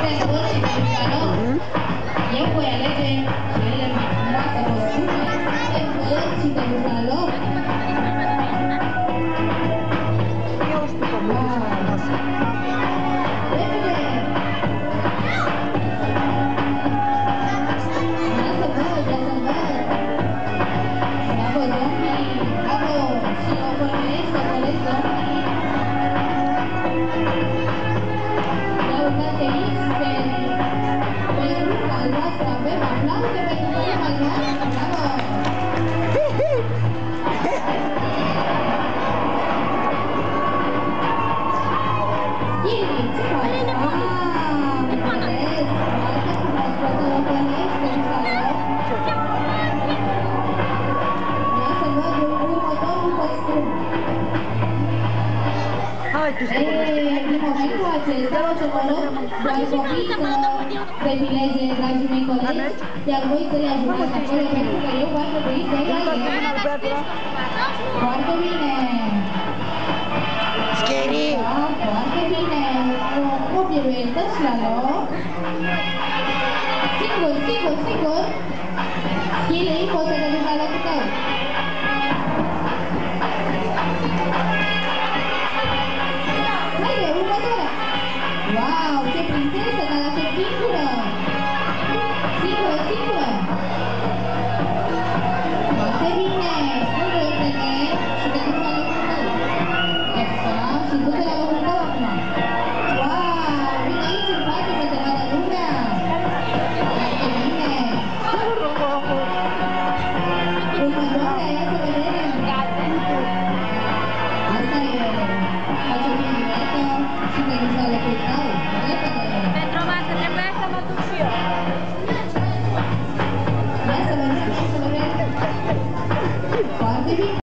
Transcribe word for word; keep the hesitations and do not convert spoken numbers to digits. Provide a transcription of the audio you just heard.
Eu voi alege cele mai frumoase costume de văd și de bucalor. Eu știu că mă duc la masă. Repede! Ia să văd, ia să văd! Bravo, domnii! Bravo! Și ocolesc, ocolesc, domnii! Ia uitați aici pe... pe grupa noastră avem aplauze pentru grupa noastră! Bravo! Chili, ce faci? Ah, vedeți? Foarte frumos, poate o ocolesc pe salon. Ia să văd următorul costum. Hai, tu spune. Ei, din momentul acesta o să vă rog doar copii să defileze, dragii mei colegi, iar voi să le ajutați acolo, pentru că eu va trebui să realizez. Foarte bine! Scary! Da, foarte bine! O piruetă, slalom. Singur, singur, singur! Chili, poți să te duci la locul tău. Haide, următoarea! Wow, ce prințesă, dar la ce singură! Singură, singură! Foarte bine! Scurgă-te-te și te duci la locul tău. Exact, și du-te la locul tău acum. Wow, vine aici în față să te vadă lumea! Foarte bine! Următoarea, ia să vedem! Asta e... Faci o piruetă și te duci la locul tău. Repede! Pentru masă, trebuie să mă duc și eu. Ia să vedem, ia să vedem! Foarte bine!